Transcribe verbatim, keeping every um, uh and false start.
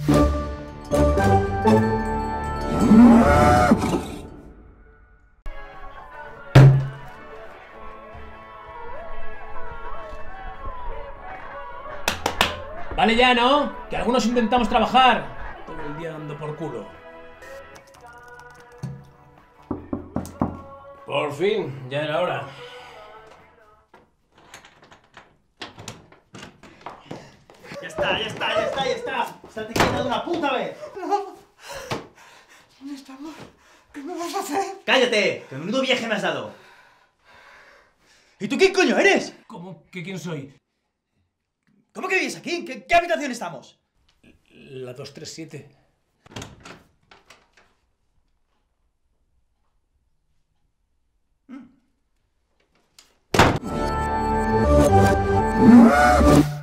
Vale ya, ¿no? Que algunos intentamos trabajar. Todo el día dando por culo. Por fin, ya era hora. Ya está, ya está, ya está, ya está. Estate quieta de una puta vez. No. ¿Dónde estamos? ¿Qué me vas a hacer? ¡Cállate! ¡Que menudo viaje me has dado! ¿Y tú quién coño eres? ¿Cómo que quién soy? ¿Cómo que vives aquí? ¿En qué, qué habitación estamos? La dos tres siete. Mm.